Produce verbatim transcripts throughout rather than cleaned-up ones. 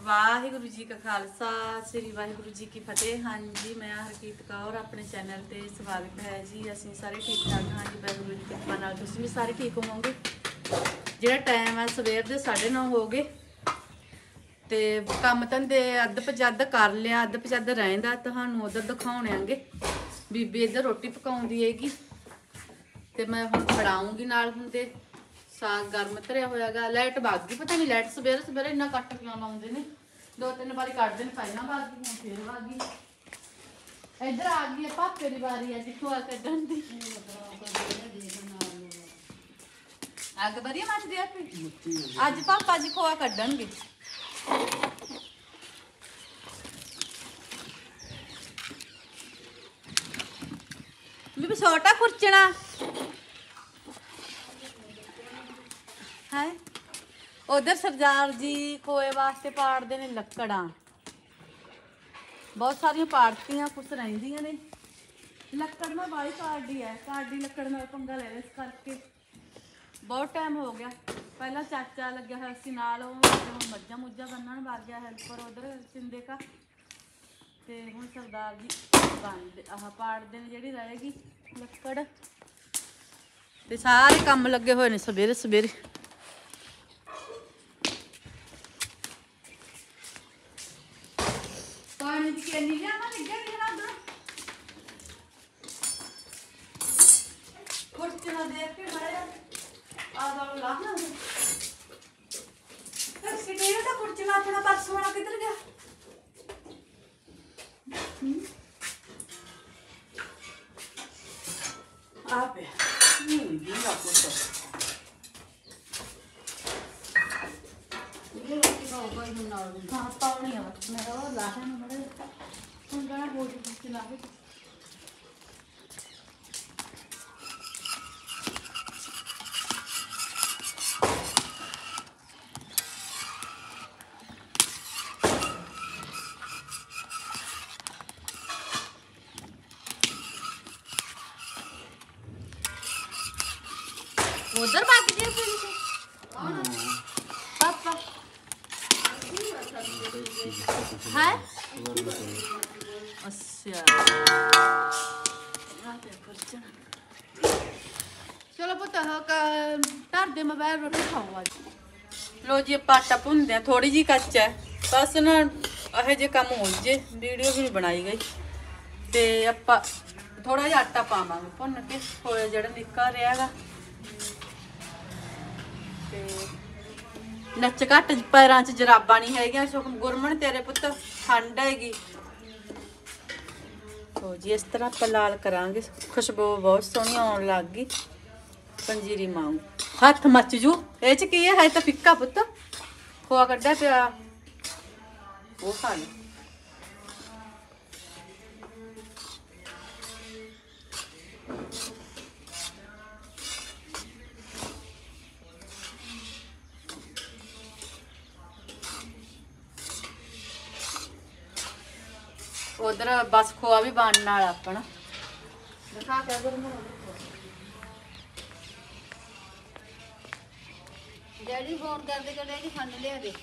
वाहिगुरु जी का खालसा श्री वाहिगुरु जी की फतेह। हाँ जी, मैं हरकीत कौर अपने चैनल ते स्वागत है जी। असीं सारे ठीक ठाक हाँ जी, वाहिगुरु जी की कृपा नाल तुसीं भी सारे ठीक होवोगे। जिहड़ा टाइम है सवेर दे साढ़े नौ हो गए ते काम धंधे अद्ध पजद्ध कर लिया, अद्ध पजद्ध रहिंदा तुहानूं उधर दिखाउणे आंगे। बीबी इधर रोटी पकाउंदी हैगी ते मैं हुण बनाऊंगी नाल हुंदे साग गर्म धरिया होयागा। लाइट भाग गई, पता नहीं लाइट सवेरे सवेरे इन्ना कट क्यों लाउंदे ने। दो तीन बारी कट दिन पहला भाग गई, फिर भाग गई। इधर आ गई है पापे की बारी है जिखो कड्ढन दी। अग बढ़िया मचदी है अज पापा जी खोआ कड्ढणगे। भी छोटा खुरचना है। उधर सरदार जी खोए वास्ते पाड़ते ने लकड़ा, बहुत सारिया पाड़तियां कुछ रहिंदियां ने। लकड़ में बाई काड़ी है, काड़ी लकड़ में पंगा ले इस करके बहुत टाइम हो गया। पहला चाचा लग्या हुआ सी नाल, मज्झां मुज्झां बन्नण वग गया हेल्पर उधर चिंदे का ते हुण सरदार जी बंद आह पाड़ते ने जिहड़ी रहेगी लकड़ ते सारे काम लगे हुए ने सवेरे सवेरे। पानी की कैनी लिया मैं लगे नहीं ना खुरचना देख के बड़े आधा लाना फिर सिटीर का खुरचना अपना पर्स वाला किधर गया। आप है हम्म ये आपको तो ये रोटी का ऊपर ही ना हां पाव नहीं है मेरा वो लाहे में बड़े उन गाना बोल के लाहे उधर भाग गए फिर से पापा है अच्छा चलो पुत्त धर दे मोबाइल रोटी खाओ आज। लो जी आटा भुनदे थोड़ी जी कच्च है बस ना यह जे काम हो जे वीडियो भी नहीं बनाई गई ते आपां थोड़ा जिहा आटा पावांगे भुन के होया जिहड़ा निक्का रहा नच घट पैरों च जराबा नहीं है। सुखम गुरमन तेरे पुत ठंड हैगी तो जी इस तरह आप लाल करांगे। खुशबू बहुत सोहनी आउण लग गई। पंजीरी मांग हथ मच जू ये च की है तो फिक्का पुत खोआ कड्ढा पिया वो खा लो। उधर बस खोआ भी बनने वाला अपना दिखा के डैडी फोन करते कि डैडी खंड लिया दे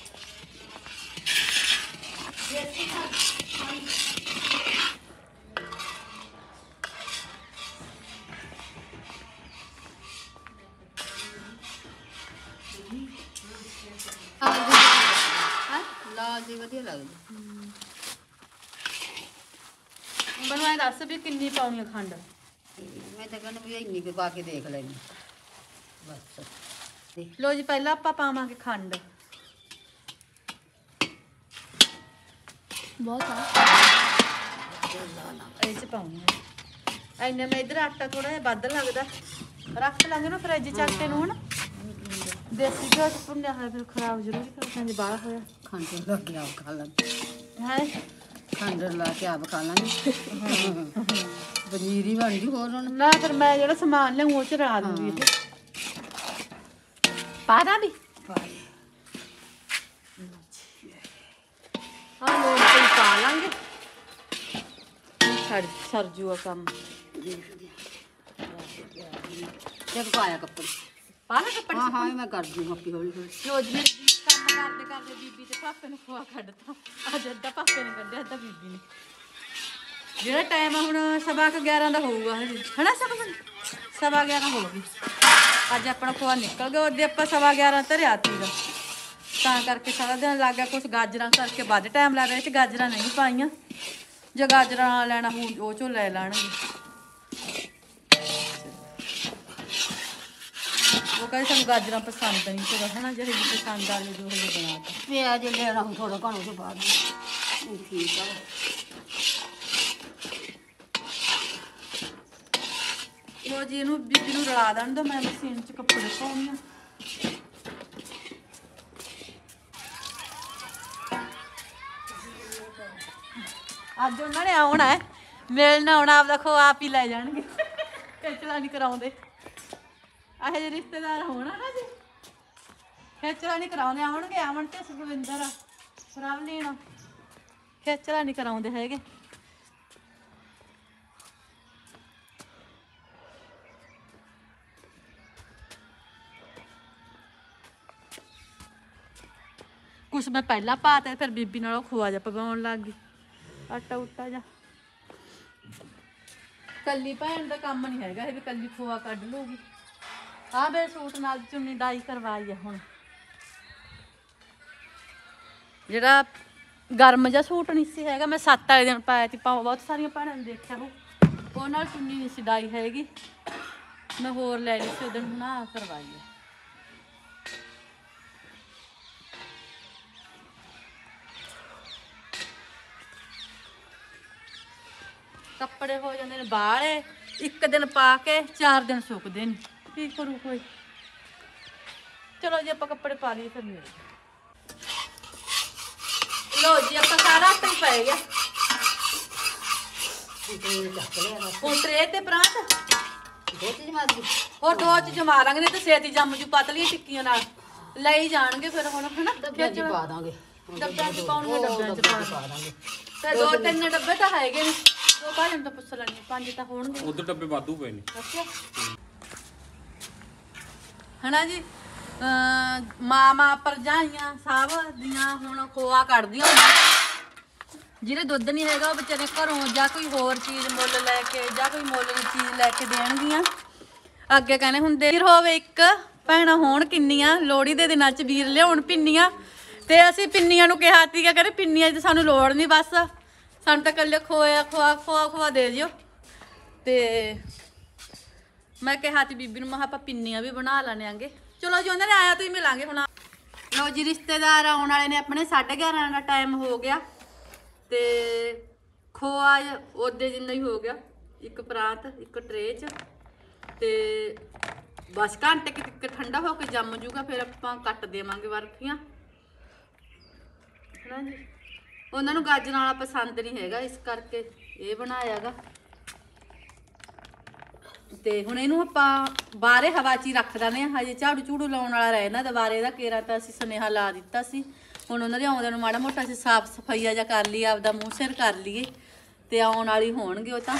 लाल जी वधिया लगदी। बनवाए दस भी किन्नी पाउनी खंड मैं तो कहना भी इन्नी के पा के देख लेनी बस। लो जी पहला आप पावांगे खंड बहुत पाउनी इन्ने मैं इधर आटा थोड़ा जिहा वध लगदा रख लांगे ना फ्रिज च आटे नूं हण देसी घ्यो च भुन्निया होया फिर खराब जरूर करना बाहर होया। खंड लग गया खा लांगे है खंड ला के आप खा लांगे पनीरी बन गई होर हुण ना फिर मैं जेड़ा समान लियाऊं ओह च रला दूंगी पादा भी हाँ लोड़ कोई पा लांगे सर सर जूआ कम जब पाया कपड़े पाना कपड़े हाँ हाँ मैं कर दूँ अपनी हौली हौली रोज में काम ਕਰਦੇ ਕਰਦੇ ਬੀਬੀ ਤੇ ਪਾਪੇ ਨੂੰ ਖੋਆ ਕੱਢਤਾ। ਅੱਜ ਅੱਧਾ ਪਾਪੇ ਨੇ ਕੱਢਿਆ, ਅੱਧਾ ਬੀਬੀ ਨੇ। ਜਿਹੜਾ ਟਾਈਮ ਹੁਣ ਸਵਾ ਕੁ ਗਿਆਰਾਂ ਦਾ ਹੋਊਗਾ ਹਜੇ, ਹਨਾ ਸਭ ਸਵਾ ਗਿਆਰਾਂ ਹੋ ਗਈ। ਅੱਜ ਆਪਣਾ ਖੋਆ ਨਿਕਲ ਗਿਆ, ਉਹਦੇ ਆਪਾਂ ਸਵਾ ਗਿਆਰਾਂ ਧਰਿਆ ਸੀਗਾ, ਤਾਂ ਕਰਕੇ ਸਾਰਾ ਦਿਨ ਲੱਗ ਗਿਆ। ਕੁਛ ਗਾਜਰਾਂ ਕਰਕੇ ਵੱਧ ਟਾਈਮ ਲੱਗ ਰਿਹਾ, ਇਹ 'ਚ ਗਾਜਰਾਂ ਨਹੀਂ ਪਾਈਆਂ। ਜੇ ਗਾਜਰਾਂ ਲੈਣਾ ਹੋਊ ਉਹ ਚੋਂ ਲੈ ਲੈਣਗੇ। ਉਹ ਕਹਿੰਦੇ ਸਾਨੂੰ ਗਾਜਰਾਂ ਪਸੰਦ ਨਹੀਂ ਸੀਗਾ, ਹਨਾ ਜਿਹੜੇ ਵੀ ਪਸੰਦ ਆ ਜੋ ਹਜੇ ਬਣਾਤਾ। ਪਿਆਜ਼ ਲੈਣਾ ਹੁਣ ਥੋੜਾ ਘਣੋ ਤੋਂ ਬਾਅਦ ਠੀਕ ਆ। ਲੋ ਜੀ ਇਹਨੂੰ ਬੀਬੀ ਨੂੰ ਰਲਾ ਦੇਣ ਦੋ, ਮੈਂ ਮਸ਼ੀਨ 'ਚ ਕੱਪੜੇ ਪਾਉਣੀ ਆ। ਅੱਜ ਉਹਨਾਂ ਨੇ ਆਉਣਾ ਹੈ, ਮਿਲਣਾ ਆਉਣਾ, ਆਪਦਾ ਖੋ ਆਪ ਹੀ ਲੈ ਜਾਣਗੇ, ਖੇਚਲਾ ਨਹੀਂ ਕਰਾਉਂਦੇ। ਇਹੋ ਜਿਹੇ ਰਿਸ਼ਤੇਦਾਰ ਹੋਣਾ ਨਾ ਜੀ, ਖੇਚਲਾ ਨਹੀਂ ਕਰਾਉਂਦੇ। ਆਉਣਗੇ ਅਮਨ ਤੇ ਸੁਖਵਿੰਦਰ ਪ੍ਰਵਲੀਨ, ਖੇਚਲਾ ਨਹੀਂ ਕਰਾਉਂਦੇ ਹੈਗੇ। ਕੁਛ ਮੈਂ ਪਹਿਲਾਂ ਪਾਤਾ, ਫਿਰ ਬੀਬੀ ਨਾਲ ਖੋਆ ਜਾ ਪਵਾਉਣ ਲੱਗ ਗਈ, ਆਟਾ ਉਟਾ ਜਾ। ਕੱਲੀ ਭੈਣ ਦਾ ਕੰਮ ਨਹੀਂ ਹੈਗਾ ਇਹ ਵੀ ਕੱਲੀ ਖੋਆ ਕੱਢ ਲੂਗੀ। ਆਹ ਮੇਰੇ ਸੂਟ ਨਾਲ ਚੁੰਨੀ ਡਾਈ ਕਰਵਾਈ ਆ। ਹੁਣ ਜਿਹੜਾ ਗਰਮ ਜਿਹਾ ਸੂਟ ਨਹੀਂ ਸੀ ਹੈਗਾ, ਮੈਂ ਸੱਤ ਵਾਲੇ ਦਿਨ ਪਾਇਆ ਸੀ, ਪਾਉ ਬਹੁਤ ਸਾਰੀਆਂ ਭੈਣਾਂ ਨੇ ਦੇਖਿਆ ਉਹ ਉਹ ਨਾਲ ਚੁੰਨੀ ਨਹੀਂ ਸੀ ਡਾਈ ਹੈਗੀ, ਮੈਂ ਹੋਰ ਲੈ ਲਈ ਸੀ ਉਦੋਂ, ਹੁਣ ਆਹ ਕਰਵਾਈ ਆ। ਕੱਪੜੇ ਹੋ ਜਾਂਦੇ ਨੇ ਬਾਹਲੇ, ਇੱਕ ਦਿਨ ਪਾ ਕੇ ਚਾਰ ਦਿਨ ਸੁੱਕਦੇ ਨੇ, ਕੀ ਕਰੂ ਕੋਈ। ਚਲੋ ਜੀ ਆਪਾਂ ਕੱਪੜੇ ਪਾ ਲਈਏ ਫਿਰ ਮਿਲਦੇ। ਲੋ ਜੀ ਆਪਾਂ ਸਾਰਾ ਆਟਾ ਹੀ ਪੈ ਗਿਆ ਹੁਣ ਟਰੇ ਤੇ ਪਰਾਂਠ ਦੋ ਚੀਜ਼ ਮਾਰ ਦੀ ਹੋਰ ਦੋ ਚ ਜਮਾ ਲਾਂਗੇ, ਤੇ ਛੇਤੀ ਜੰਮ ਜੂ ਪਤਲੀਆਂ ਟਿੱਕੀਆਂ ਨਾਲ ਲਈ ਜਾਣਗੇ ਫਿਰ ਹੁਣ, ਹਨਾ ਡੱਬਿਆਂ 'ਚ ਪਾ ਦਾਂਗੇ। ਡੱਬਿਆਂ 'ਚ ਪਾਉਣਗੇ, ਡੱਬਿਆਂ 'ਚ ਪਾ ਦਾਂਗੇ। ਤੇ ਦੋ ਤਿੰਨ ਡੱਬੇ ਤਾਂ ਹੈਗੇ ਨੇ, ਦੋ ਭਾਜਨ ਤਾਂ ਪੁੱਛ ਲੈਣੀ, ਪੰਜ ਤਾਂ ਹੋਣਗੇ। ਉਧਰ ਡੱਬੇ ਵਾਧੂ ਪਏ ਨੇ, ਅੱਛਾ ਹਨਾ ਜੀ। ਮਾਮਾ ਭਰਜਾਈਆਂ ਸਭ ਦੀਆਂ ਹੁਣ ਖੋਆ ਕੱਢਦੀਆਂ ਹੁੰਦੀਆਂ। ਜਿਹਨੇ ਦੁੱਧ ਨਹੀਂ ਹੈਗਾ ਉਹ ਵਿਚਾਰੇ ਘਰੋਂ ਜਾਂ ਕੋਈ ਹੋਰ ਚੀਜ਼ ਮੁੱਲ ਲੈ ਕੇ ਜਾਂ ਕੋਈ ਮੁੱਲ ਦੀ ਚੀਜ਼ ਲੈ ਕੇ ਦੇਣਗੀਆਂ। ਅੱਗੇ ਕਹਿੰਦੇ ਹੁੰਦੇ ਵੀਰ ਹੋਵੇ ਇੱਕ, ਭੈਣਾਂ ਹੋਣ ਕਿੰਨੀਆਂ, ਲੋਹੜੀ ਦੇ ਦਿਨਾਂ 'ਚ ਵੀਰ ਲਿਆਉਣ ਪਿੰਨੀਆਂ। ਤੇ ਅਸੀਂ ਪਿੰਨੀਆਂ ਨੂੰ ਕਿਹਾ ਸੀਗਾ, ਕਹਿੰਦੇ ਪਿੰਨੀਆਂ 'ਚ ਸਾਨੂੰ ਲੋੜ ਨਹੀਂ, ਬਸ ਸਾਨੂੰ ਤਾਂ ਇਕੱਲੇ ਖੋਇਆ ਖੋਆ ਖੋਆ ਖੋਆ ਦੇ ਦਿਓ। ਤੇ ਮੈਂ ਕਿਹਾ ਸੀ ਬੀਬੀ ਨੂੰ, ਮੈਂ ਕਿਹਾ ਆਪਾਂ ਪਿੰਨੀਆਂ ਵੀ ਬਣਾ ਲੈਣਾਂਗੇ। ਚਲੋ ਜੀ ਉਹਨਾਂ ਨੇ ਆਇਆ ਤੁਸੀਂ ਮਿਲਾਂਗੇ ਹੁਣ। ਲਓ ਜੀ ਰਿਸ਼ਤੇਦਾਰ ਆਉਣ ਵਾਲੇ ਨੇ ਆਪਣੇ, ਸਾਢੇ ਗਿਆਰਾਂ ਦਾ ਟਾਈਮ ਹੋ ਗਿਆ ਤੇ ਖੋਆ ਉਹਦੇ ਜਿੰਨਾ ਹੀ ਹੋ ਗਿਆ, ਇੱਕ ਪਰਾਤ ਇੱਕ ਟਰੇ 'ਚ। ਤੇ ਬਸ ਘੰਟੇ ਕਿ ਤੱਕ ਠੰਡਾ ਹੋ ਕੇ ਜੰਮ ਜੂਗਾ, ਫਿਰ ਆਪਾਂ ਕੱਟ ਦੇਵਾਂਗੇ ਬਰਫੀਆਂ, ਹਨਾ ਜੀ। ਉਹਨਾਂ ਨੂੰ ਗਾਜਰਾਂ ਵਾਲਾ ਪਸੰਦ ਨਹੀਂ ਹੈਗਾ, ਇਸ ਕਰਕੇ ਇਹ ਬਣਾਇਆ ਗਾ। ਤੇ ਹੁਣ ਇਹਨੂੰ ਆਪਾਂ ਬਾਹਰੇ ਹਵਾ 'ਚ ਹੀ ਰੱਖ ਦਿੰਦੇ ਹਾਂ, ਹਜੇ ਝਾੜੂ ਝੂੜੂ ਲਾਉਣ ਵਾਲਾ ਰਹੇ ਨਾ ਦੁਬਾਰੇ ਦਾ। ਕੇਰਾ ਤਾਂ ਅਸੀਂ ਸੁਨੇਹਾ ਲਾ ਦਿੱਤਾ ਸੀ, ਹੁਣ ਉਹਨਾਂ ਦੇ ਆਉਂਦਿਆਂ ਨੂੰ ਮਾੜਾ ਮੋਟਾ ਅਸੀਂ ਸਾਫ਼ ਸਫਾਈਆ ਜਾਂ ਕਰ ਲਈਏ, ਆਪਦਾ ਮੂੰਹ ਸਿਰ ਕਰ ਲਈਏ, ਤੇ ਆਉਣ ਵਾਲੀ ਹੋਣਗੇ ਉਹ ਤਾਂ।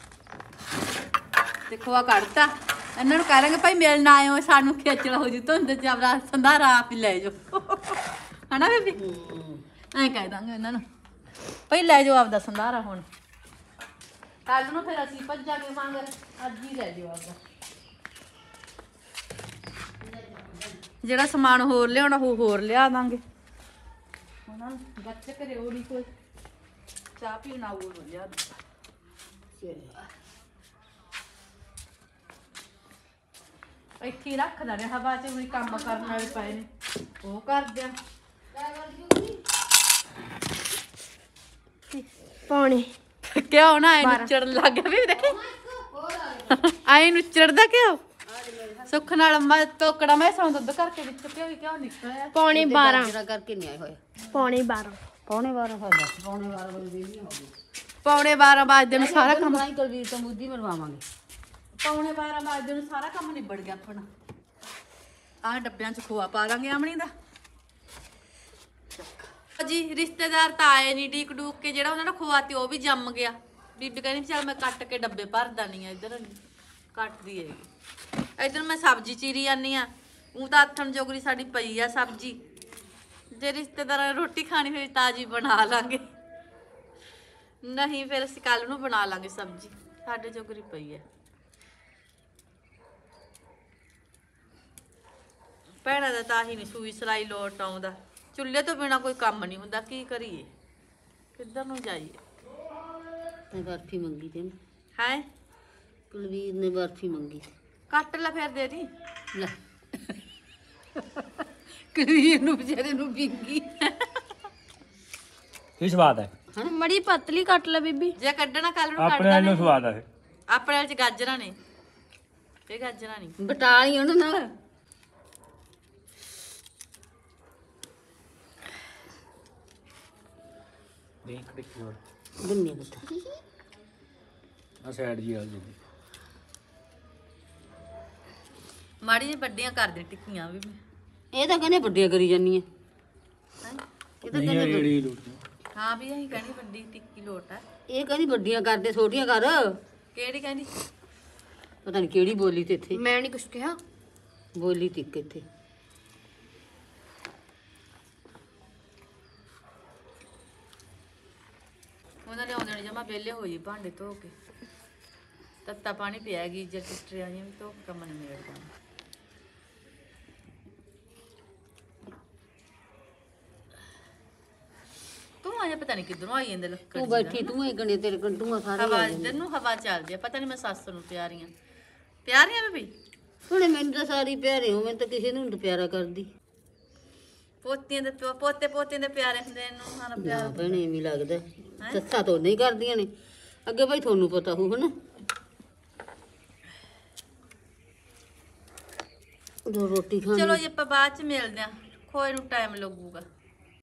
ਤੇ ਖੋਆ ਕੱਢਤਾ, ਇਹਨਾਂ ਨੂੰ ਕਹਿ ਲਾਂਗੇ ਭਾਈ ਮਿਲਣ ਆਇਓ, ਸਾਨੂੰ ਖੇਚਲ ਹੋ ਜੂ ਧੁੰਦ 'ਚ, ਆਪਦਾ ਸੰਧਾਰਾ ਆਪ ਹੀ ਲੈ ਜਾਓ, ਹਨਾ ਬੀਬੀ। ਐਂ ਕਹਿ ਦਾਂਗੇ ਇਹਨਾਂ ਨੂੰ, ਭਾਈ ਲੈ ਜਾਓ ਆਪਦਾ ਸੰਧਾਰਾ। ਹੁਣ ਕੱਲ ਨੂੰ ਫਿਰ ਅਸੀਂ ਭੱਜਾਂਗੇ ਮੰਗਰ, ਅੱਜ ਹੀ ਲੈ ਜਾਓ ਆਪਦਾ। ਜਿਹੜਾ ਸਮਾਨ ਹੋਰ ਲਿਆਉਣਾ ਉਹ ਹੋਰ ਲਿਆ ਦਾਂਗੇ। ਉਹਨਾਂ ਨੂੰ ਬੱਚੇ ਘਰੇ ਉਹ ਨਹੀਂ ਕੋਈ ਚਾਹ ਪੀਣਾ ਉਹ ਲਿਆ ਦਾਂਗੇ। ਇੱਥੇ ਹੀ ਰੱਖ ਦੇਣੇ ਹਵਾ 'ਚ, ਹੁਣ ਕੰਮ ਕਰਨ ਵਾਲੇ ਪਏ ਨੇ ਉਹ ਕਰਦੇ ਆ। ਪਾਣੀ ਕਿਉਂ ਨਾ ਐ ਨੁੱਚੜਨ ਲੱਗ ਗਿਆ ਵੀ ਦੇਖੀ, ਐ ਨੁੱਚੜਦਾ ਕਿਉਂ। ਸੁੱਖ ਨਾਲ ਮੈਂ ਟੋਕੜਾ ਮੈਂ ਸੌਂ ਦੁੱਧ ਕਰਕੇ ਵਿੱਚ ਕਿਉਂ ਕਿਉਂ ਨਿਕਲਿਆ। ਪੌਣੇ ਬਾਰਾਂ ਕਰਕੇ ਨਹੀਂ ਆਏ ਹੋਏ। ਪੌਣੇ ਬਾਰਾਂ ਪੌਣੇ ਬਾਰਾਂ ਹੋ ਗਏ, ਪੌਣੇ ਬਾਰਾਂ ਵਜੇ ਵੀ ਹੋ ਗਏ। ਪੌਣੇ ਬਾਰਾਂ ਵਜੇ ਨੂੰ ਸਾਰਾ ਕੰਮ, ਬਣਾਈ ਕੁਲਵੀਰ ਤੋਂ ਮੁੱਦੀ ਮਰਵਾਵਾਂਗੇ। ਪੌਣੇ ਬਾਰਾਂ ਵਜੇ ਨੂੰ ਸਾਰਾ ਕੰਮ ਨਿਬੜ ਗਿਆ ਆਪਣਾ। ਆਹ ਡੱਬਿਆਂ 'ਚ ਖੋਆ ਪਾ ਦਾਂਗੇ ਆਮਣੀ ਦਾ। ਜੀ ਰਿਸ਼ਤੇਦਾਰ ਤਾਂ ਆਏ ਨਹੀਂ ਡੀਕ ਡੂਕ ਕੇ, ਜਿਹੜਾ ਉਹਨਾਂ ਨੂੰ ਖੋਆ ਤੇ ਉਹ ਵੀ ਜੰਮ ਗਿਆ। ਬੀਬੀ ਕਹਿੰਦੀ ਚੱਲ ਮੈਂ ਕੱਟ ਕੇ ਡੱਬੇ ਭਰ ਦਾਨੀ ਆ, ਇੱਧਰ ਕੱਟਦੀ ਹੈਗੀ। ਇੱਧਰ ਮੈਂ ਸਬਜ਼ੀ ਚੀਰੀ ਜਾਂਦੀ ਆ, ਉਹ ਤਾਂ ਆਥਣ ਜੋਗਰੀ ਸਾਡੀ ਪਈ ਆ ਸਬਜ਼ੀ। ਜੇ ਰਿਸ਼ਤੇਦਾਰਾਂ ਨੇ ਰੋਟੀ ਖਾਣੀ ਹੋਈ ਤਾਜੀ ਬਣਾ ਲਾਂਗੇ, ਨਹੀਂ ਫਿਰ ਅਸੀਂ ਕੱਲ ਨੂੰ ਬਣਾ ਲਾਂਗੇ ਸਬਜ਼ੀ। ਸਾਡੇ ਜੋਗਰੀ ਪਈ ਹੈ। ਭੈਣਾਂ ਦਾ ਤਾਂ ਹੀ ਨਹੀਂ ਸੂਈ ਸਲਾਈ ਲੋਟ ਆਉਂਦਾ, ਚੁੱਲ੍ਹੇ ਤੋਂ ਬਿਨਾ ਕੋਈ ਕੰਮ ਨਹੀਂ ਹੁੰਦਾ। ਕੀ ਕਰੀਏ, ਕਿੱਧਰ ਨੂੰ ਜਾਈਏ? ਤੇ ਬਰਫੀ ਮੰਗੀ ਤੇ ਹੈ ਕੁਲਵੀਰ ਨੇ ਬਰਫੀ ਮੰਗੀ। ਕੱਟ ਲੈ ਫਿਰ ਦੇ ਦੀ। ਲੈ ਕੁਲਵੀਰ ਨੂੰ ਵਿਚਾਰੇ ਨੂੰ ਪਿੰਗੀ। ਕੀ ਸਵਾਦ ਹੈ? ਹਾਂ ਮੜੀ ਪਤਲੀ ਕੱਟ ਲੈ ਬੀਬੀ। ਜੇ ਕੱਢਣਾ ਕੱਲ ਨੂੰ ਕੱਢ ਆਪਣੇ ਵਾਲੇ ਨੂੰ ਦਾਂਗੇ। ਸਵਾਦ ਹੈ। ਆਪਣੇ ਵਾਲੇ ਚ ਗਾਜਰਾਂ ਨੇ, ਇਹ ਗਾਜਰਾਂ ਨਹੀਂ। ਬਟਾਲੀ ਉਹਨਾਂ ਨਾਲ ਦੇਖ ਦੇਖੀ ਹੋਰ ਗੰਨੇ ਬਤਾ ਆ ਸਾਈਡ ਜੀ ਆ ਜੀ। ਮਾੜੀ ਜਿਹੀ ਵੱਡੀਆਂ ਕਰ ਦੇ ਟਿੱਕੀਆਂ ਵੀ। ਇਹ ਤਾਂ ਕਹਿੰਦੇ ਵੱਡੀਆਂ ਕਰੀ ਜਾਨੀ ਆ। ਹੈਂ? ਇਹ ਤਾਂ ਨਹੀਂ ਕਹਿੰਦੇ ਜਿਹੜੀ ਲੁੱਟ ਹਾਂ ਵੀ ਅਸੀਂ ਕਹਿੰਦੀ ਵੱਡੀ ਟਿੱਕੀ ਲੋਟ ਆ। ਇਹ ਕਹਿੰਦੀ ਵੱਡੀਆਂ ਕਰਦੇ ਛੋਟੀਆਂ ਕਰ। ਕਿਹੜੀ ਕਹਿੰਦੀ? ਪਤਾ ਨਹੀਂ ਕਿਹੜੀ ਬੋਲੀ ਤੇ ਇੱਥੇ ਮੈਂ ਨਹੀਂ ਕੁਛ ਕਿਹਾ। ਬੋਲੀ ਤਿੱਕ ਇੱਥੇ। ਉਹਨਾਂ ਨੇ ਆਉਂਦੇ ਨੇ ਜਮਾ ਵਿਹਲੇ ਹੋ ਜੀ ਭਾਂਡੇ ਧੋ ਕੇ, ਤੱਤਾ ਪਾਣੀ ਪਿਆ ਗਈ ਜੇ ਟਿਸਟਰੀਆਂ ਜਿਹੀਆਂ ਵੀ ਧੋ ਕੇ ਕੰਮ ਨਹੀਂ ਮੇੜ ਪਾਉਣਾ। ਤੂੰ ਆਇਆ ਪਤਾ ਨਹੀਂ ਕਿੱਧਰੋਂ ਆਈ ਜਾਂਦੇ ਲੱਕੜ ਤੂੰ ਬੈਠੀ ਤੂੰ ਹੀ ਗਣੇ ਤੇਰੇ ਕੰਟੂਆਂ ਸਾਰੇ ਹਵਾ ਇੱਧਰ ਨੂੰ ਹਵਾ ਚੱਲਦੀ ਆ। ਪਤਾ ਨਹੀਂ ਮੈਂ ਸੱਸ ਨੂੰ ਪਿਆਰੀਆਂ ਪਿਆਰੀਆਂ ਬੀਬੀ। ਹੁਣੇ ਮੈਨੂੰ ਤਾਂ ਸਾਰੀ ਪਿਆਰੇ ਹੋ, ਮੈਨੂੰ ਤਾਂ ਕਿਸੇ ਨੂੰ ਨੀ ਪਿਆਰਾ ਕਰਦੀ। ਪੋਤੀਆਂ ਦੇ ਪਿਓ- ਪੋਤੇ ਪੋਤੀਆਂ ਦੇ ਪਿਆਰੇ ਹੁੰਦੇ ਇਹਨੂੰ ਸਾਰਾ ਨਾ ਪਿਆਰ। ਭੈਣੇ ਐਵੇਂ ਲੱਗਦਾ ਸੱਸਾਂ ਤੋਂ ਨਹੀਂ ਕਰਦੀਆਂ ਨੇ ਅੱਗੇ ਭਾਈ ਤੁਹਾਨੂੰ ਪਤਾ ਹੋਊ ਹਨਾ। ਦੋ ਰੋਟੀ ਖਾਣੀ। ਚਲੋ ਜੀ ਆਪਾਂ ਬਾਅਦ ਚ ਮਿਲਦੇ ਆ, ਖੋਏ ਨੂੰ ਟਾਈਮ ਲੱਗੂਗਾ।